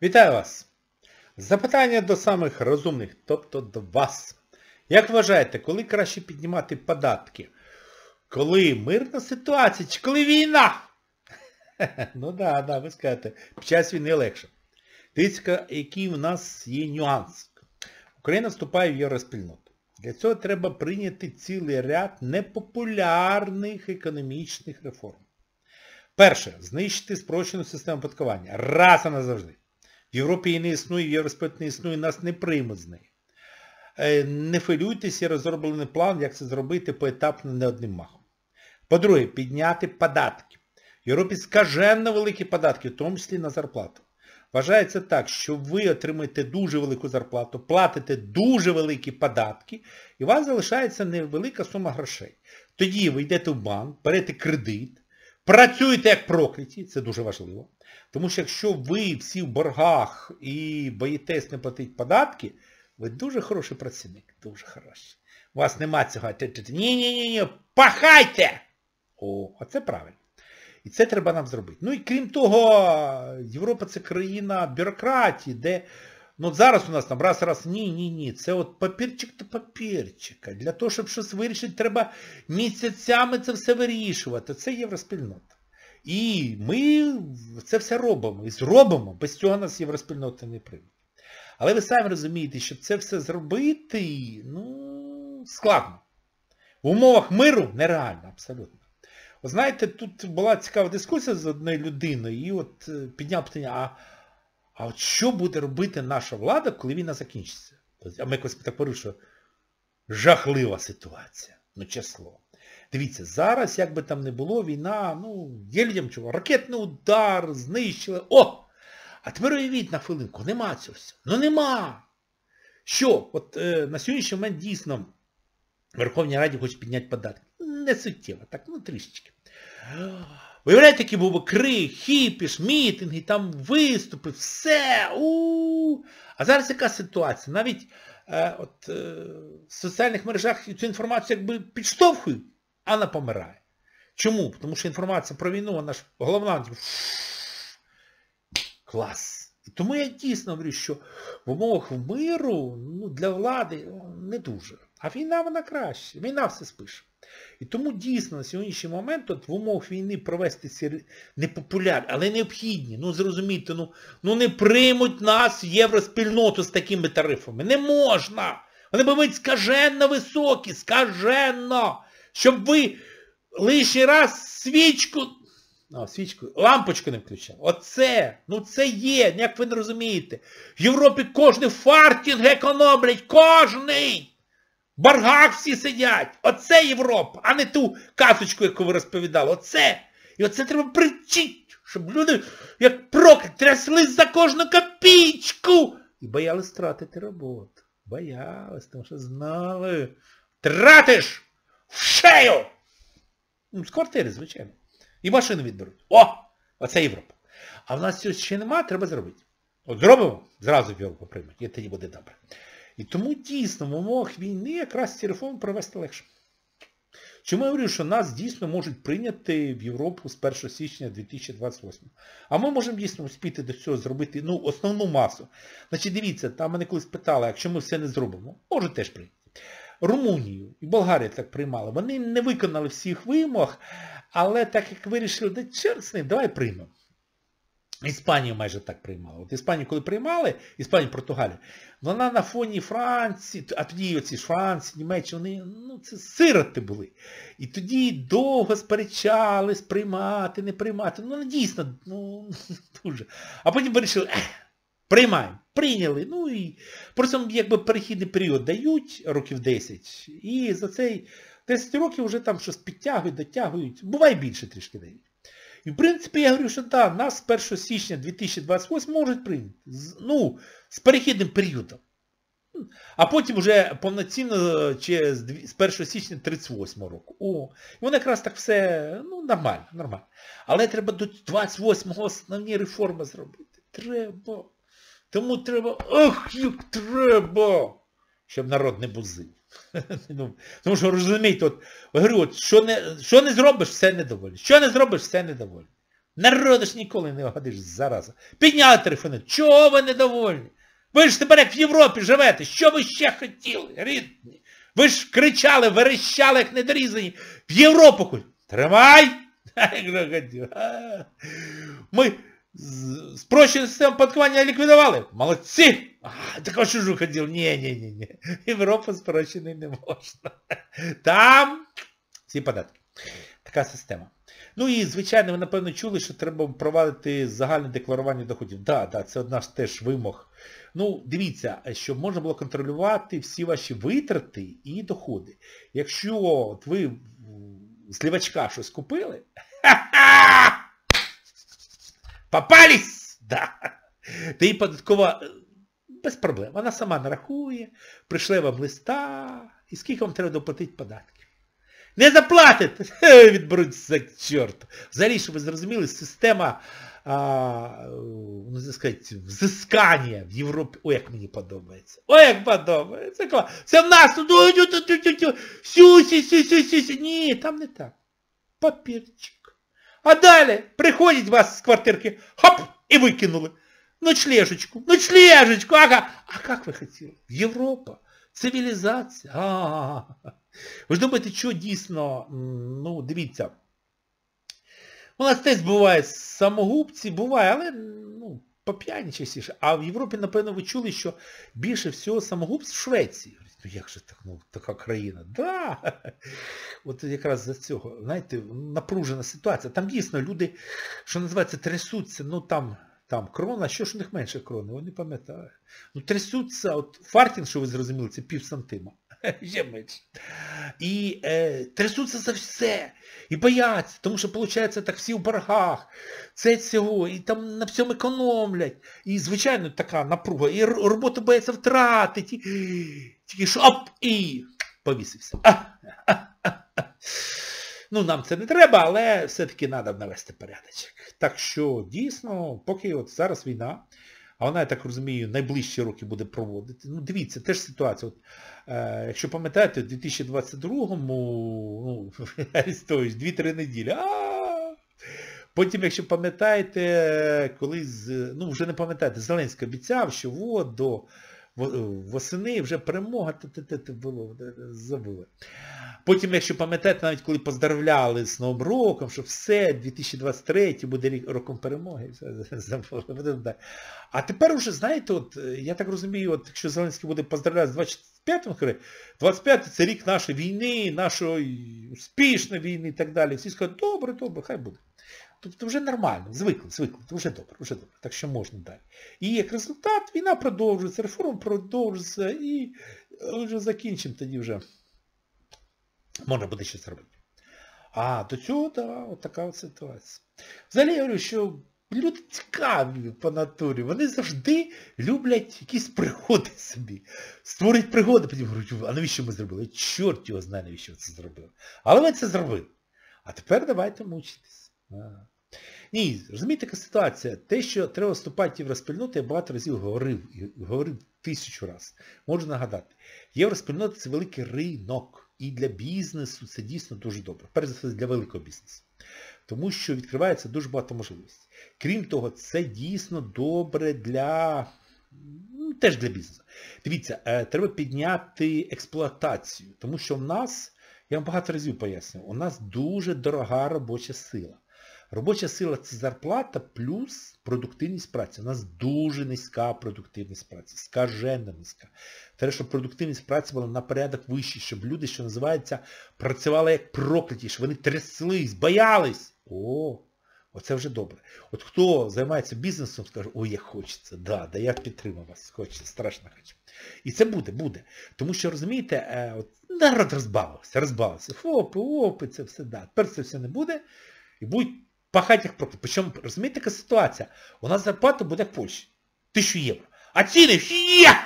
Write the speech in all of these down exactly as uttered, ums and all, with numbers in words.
Вітаю вас! Запитання до самих розумних, тобто до вас. Як вважаєте, коли краще піднімати податки? Коли мирна ситуація чи коли війна? Ну да, да, ви скажете, під час війни легше. Дивіться, який у нас є нюанс. Україна вступає в євроспільноту. Для цього треба прийняти цілий ряд непопулярних економічних реформ. Перше, знищити спрощену систему оподаткування. Раз і назавжди. В Європі її не існує, в Євроспільноті не існує, нас не приймуть з неї. Не хвилюйтесь, є розроблений план, як це зробити поетапно, не одним махом. По-друге, підняти податки. В Європі скаженно великі податки, в тому числі на зарплату. Вважається так, що ви отримуєте дуже велику зарплату, платите дуже великі податки, і у вас залишається невелика сума грошей. Тоді ви йдете в банк, берете кредит, працюєте як прокляті, це дуже важливо. Тому що якщо ви всі в боргах і боїтесь не платити податки, ви дуже хороший працівник, дуже хороший. У вас нема цього, ні-ні-ні, пахайте! О, оце правильно. І це треба нам зробити. Ну і крім того, Європа це країна бюрократії, де, ну зараз у нас там раз-раз, ні-ні-ні, це от папірчик до папірчика. Для того, щоб щось вирішити, треба місяцями це все вирішувати. Це євроспільнота. І ми це все робимо. І зробимо. Без цього нас євроспільнота не прийме. Але ви самі розумієте, що це все зробити, ну, складно. В умовах миру нереально, абсолютно. Ви знаєте, тут була цікава дискусія з однією людиною, і от підняв питання, а, а от що буде робити наша влада, коли війна закінчиться? А ми якось так говорили, що жахлива ситуація. Ну, чесно. Дивіться, зараз, як би там не було, війна, ну, є людям чого, ракетний удар, знищили, о! А тепер уявіть на хвилинку, нема цього всього. Ну нема! Що? От е, на сьогоднішній момент дійсно в Верховній Раді хочуть підняти податки. Не суттєво, так, ну трішечки. Виявляєте, які був крик, хіпіш, мітинги, там виступи, все, у-у-у. А зараз яка ситуація? Навіть е, от, е, в соціальних мережах цю інформацію якби підштовхують, а вона помирає. Чому? Тому що інформація про війну, вона ж головна, клас. І тому я дійсно говорю, що в умовах миру, ну, для влади не дуже. А війна, вона краще. Війна все спише. І тому дійсно на сьогоднішній момент от, в умовах війни провести ці непопулярні, але необхідні, ну зрозумійте, ну, ну не приймуть нас в євроспільноту з такими тарифами. Не можна. Вони будуть скаженно високі, скаженно. Щоб ви лишній раз свічку... А, свічку, лампочку не включав. Оце, ну це є, як ви не розумієте. В Європі кожний фартінг економлять, кожний. В боргах всі сидять. Оце Європа, а не ту казочку, яку ви розповідали. Оце. І оце треба причити, щоб люди, як прокляті, тряслись за кожну копійку. І боялись втратити роботу. Боялись, тому що знали. Тратиш в шею. Ну, з квартири, звичайно. І машину відберуть. О! Оце Європа. А в нас цього ще немає, треба зробити. От зробимо, зразу в Європу приймуть, і тоді буде добре. І тому дійсно в умовах війни якраз ці реформи провести легше. Чому я говорю, що нас дійсно можуть прийняти в Європу з першого січня дві тисячі двадцять восьмого. А ми можемо дійсно успіти до цього зробити, ну, основну масу. Значить, дивіться, там мене колись питали, якщо ми все не зробимо, можуть теж прийняти. Румунію і Болгарію так приймали. Вони не виконали всіх вимог, але так як вирішили, да черт з ним, давай приймемо. Іспанію майже так приймала. От Іспанію, коли приймали, Іспанію, Португалію, вона на фоні Франції, а тоді оці ж Франції, Німеччина, вони, ну, це сироти були. І тоді довго сперечались, приймати, не приймати. Ну, дійсно, ну, дуже. А потім вирішили, ех, приймаємо. Прийняли. Ну і просто якби перехідний період дають, років десять, і за цей десять років вже там щось підтягують, дотягують. Буває більше трішки дають. І в принципі я говорю, що так, нас з першого січня дві тисячі двадцять восьмого можуть прийняти. Ну, з перехідним періодом. А потім вже повноцінно чи з першого січня тридцять восьмого року. О, і воно якраз так все, ну, нормально, нормально. Але треба до двадцять восьмого основні реформи зробити. Треба. Тому треба, ох, як треба, щоб народ не бузив. Тому що, розумієте, от, говорю, от, що, не, що не зробиш, все недоволі. Що не зробиш, все недоволі. Народу ж ніколи не вгодиш, зараза. Підняли телефони. Чого ви недовольні? Ви ж тепер як в Європі живете. Що ви ще хотіли, рідні? Ви ж кричали, верещали, як недорізані. В Європу ходь. Тримай! Ми спрощену систему оподаткування ліквідували. Молодці! А, такого чужу хотів. Ні-ні-ні. Європу спрощений не можна. Там всі податки. Така система. Ну і, звичайно, ви, напевно, чули, що треба провадити загальне декларування доходів. Так, да, да, це одна ж теж вимог. Ну, дивіться, щоб можна було контролювати всі ваші витрати і доходи. Якщо от ви з лівачка щось купили, ха-ха! Попались! Да. Та і податкова без проблем. Вона сама нарахує, пришле вам листа, і скільки вам треба доплатити податків. Не заплатите! Відберуться к чорту. Взагалі, щоб ви зрозуміли, система а, ну, так сказати, взискання в Європі. Ой, як мені подобається. Ой, як подобається. Це, це в нас тут. Сюсі, сюсі, сюсі. Ні, там не так. Папірчик. А далі приходять вас з квартирки, хоп, і викинули. Ночлежечку, ночлежечку. Ага. А як ви хотіли? Європа. Цивілізація. А-а-а. Ви ж думаєте, що дійсно, ну, дивіться, у нас теж буває самогубці, буває, але, ну, поп'яні частіше. А в Європі, напевно, ви чули, що більше всього самогубств в Швеції. Ну, як же так, ну, така країна? Да! От якраз за цього, знаєте, напружена ситуація. Там дійсно люди, що називається, трясуться, ну, там... Там крона, що ж у них менше крони, вони пам'ятають. Ну, трясуться, от фартінг, що ви зрозуміли, це пів сантима. Ще менше. І е, трясуться за все. І бояться, тому що, виходить, так всі в боргах. Це цього, і там на всьому економлять. І, звичайно, така напруга. І роботу бояться втратити. Тільки що, оп, і повісився. А, а, а, а. Ну, нам це не треба, але все-таки треба навести порядочок. Так що, дійсно, поки от зараз війна, а вона, я так розумію, найближчі роки буде проводити. Ну, дивіться, теж ситуація. От, е, якщо пам'ятаєте, у дві тисячі двадцять другому, ну, Арестович, дві-три неділі. А-а-а! Потім, якщо пам'ятаєте, коли, ну, вже не пам'ятаєте, Зеленський обіцяв, що от до восени вже перемога, те-те-те було, забули. Потім, якщо пам'ятаєте, навіть коли поздравляли з Новим роком, що все, дві тисячі двадцять третій буде роком перемоги, забули. А тепер уже, знаєте, от, я так розумію, от, якщо Зеленський буде поздравляти з двадцять п'ятим, двадцять п'ятий це рік нашої війни, нашої успішної війни і так далі. Всі скажуть, добре, добре, хай буде. Тобто вже нормально, звикли, звикли, вже добре, вже добре, так що можна далі. І як результат, війна продовжується, реформа продовжується, і вже закінчимо тоді вже. Можна буде щось робити. А, до цього, так, да, от така от ситуація. Взагалі я говорю, що люди цікаві по натурі, вони завжди люблять якісь пригоди собі. Створюють пригоди, потім говорять, а навіщо ми зробили? Чорт його знає, навіщо ви це зробили. Але ви це зробили. А тепер давайте мучитись. Ні, розумієте, така ситуація. Те, що треба вступати в євроспільноту, я багато разів говорив, і говорив тисячу разів. Можу нагадати. Євроспільнота – це великий ринок. І для бізнесу це дійсно дуже добре. Перш за все, для великого бізнесу. Тому що відкривається дуже багато можливостей. Крім того, це дійсно добре для... Ну, теж для бізнесу. Дивіться, треба підняти експлуатацію. Тому що в нас, я вам багато разів пояснював, у нас дуже дорога робоча сила. Робоча сила – це зарплата плюс продуктивність праці. У нас дуже низька продуктивність праці, скажено низька. Треба, щоб продуктивність праці була на порядок вища, щоб люди, що називається, працювали як прокляті, щоб вони тряслись, боялись. О, оце вже добре. От хто займається бізнесом, скаже, ой, як хочеться, да, да, я підтримую вас, хочеться, страшно хочу. І це буде, буде. Тому що, розумієте, от, народ розбавився, розбавився. Фопи, опи, це все, да. Тепер це все не буде, і будуть пахати як прокляті. Причому, розумієте, така ситуація? У нас зарплата буде як в Польщі. Тисячу євро. А ціни є!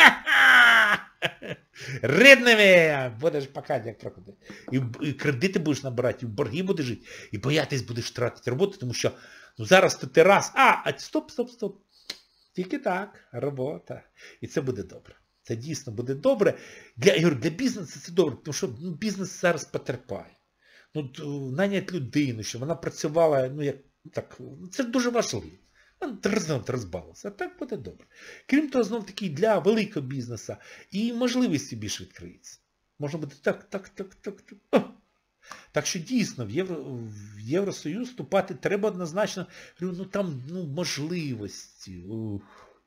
Рідними будеш пахати як прокляті. І, і кредити будеш набирати, і в борги будеш жити, і боятись будеш втратити роботу, тому що ну, зараз то ти раз, а, а стоп, стоп, стоп. Тільки так, робота. І це буде добре. Це дійсно буде добре. Для, я говорю, для бізнесу це добре, тому що ну, бізнес зараз потерпає. Ну, найняти людину, щоб вона працювала, ну, як Так, це дуже важливо. Розбалося, а так буде добре. Крім того, знов таки для великого бізнесу і можливості більше відкриється. Можна буде так, так, так, так, так. О! Так що дійсно в, Євро, в Євросоюз вступати треба однозначно, ну там ну, можливості. Ух.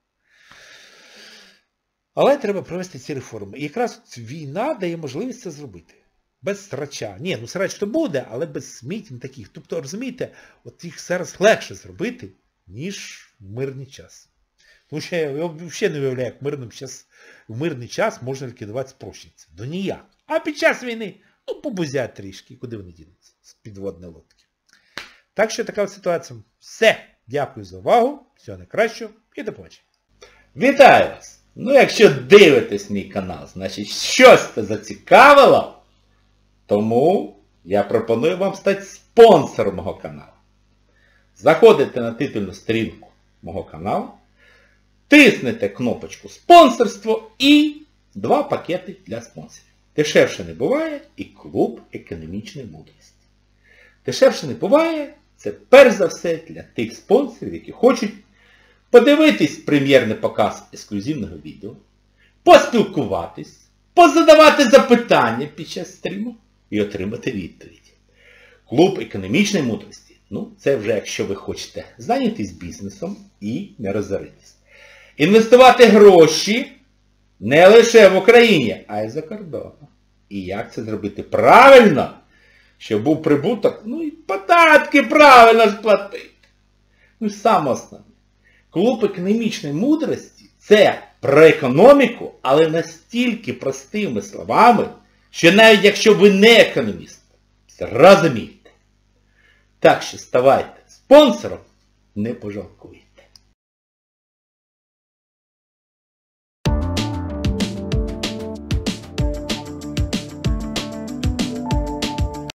Але треба провести ці реформи. І якраз війна дає можливість це зробити. Без срача. Ні, ну срач то буде, але без смітів таких. Тобто, розумієте, от їх зараз легше зробити, ніж в мирний час. Тому що я взагалі не уявляю, як мирним час, в мирний час можна ліквідувати спрощенців. Ну ніяк. А під час війни, ну побузять трішки, куди вони дінуться? З підводної лодки. Так що така от ситуація. Все. Дякую за увагу. Всього найкращого і до побачення. Вітаю вас! Ну якщо дивитесь мій канал, значить щось це зацікавило, тому я пропоную вам стати спонсором мого каналу. Заходите на титульну сторінку мого каналу, тиснете кнопочку «Спонсорство» і два пакети для спонсорів. Дешевше не буває і клуб економічної мудрості. Дешевше не буває, це перш за все для тих спонсорів, які хочуть подивитись прем'єрний показ ексклюзивного відео, поспілкуватись, позадавати запитання під час стріму і отримати відповідь. Клуб економічної мудрості. Ну, це вже якщо ви хочете зайнятись бізнесом і не розоритись. Інвестувати гроші не лише в Україні, а й за кордоном. І як це зробити правильно, щоб був прибуток, ну і податки правильно сплатити. Ну і саме основне. Клуб економічної мудрості – це про економіку, але настільки простими словами, що навіть якщо ви не економіст, зрозумієте. Так що ставайте спонсором, не пожалкуйте.